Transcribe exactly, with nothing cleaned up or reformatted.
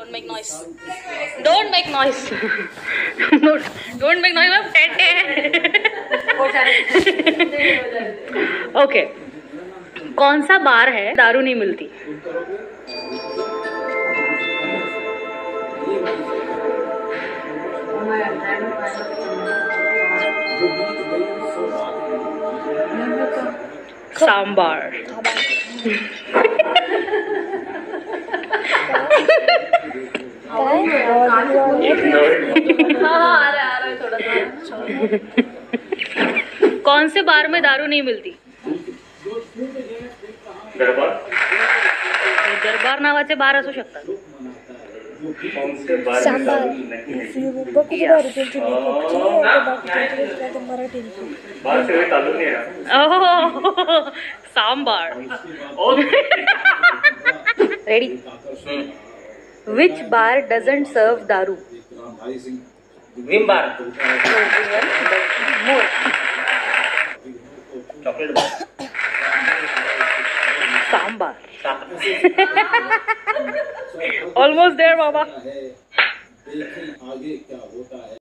Don't make noise. Don't make noise. Don't make noise. I'm okay, कौन सा बार है दारू नहीं मिलती? सांबार। कौन से बार में दारू नहीं मिलती? दरबार। दरबार नावाचे बार असू शकतात। Sambar. Ready? Which bar doesn't serve दारू? Vim bar. More. Chocolate bar. Sambar. Almost there, Baba.